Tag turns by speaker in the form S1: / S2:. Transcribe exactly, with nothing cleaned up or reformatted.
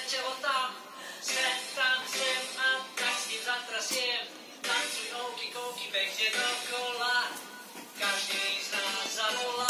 S1: telo tam, sem, tam, sem a tak s ním zatrasiem. Tancuj, oky, koky, pekne dokola, každý z nás zavolá.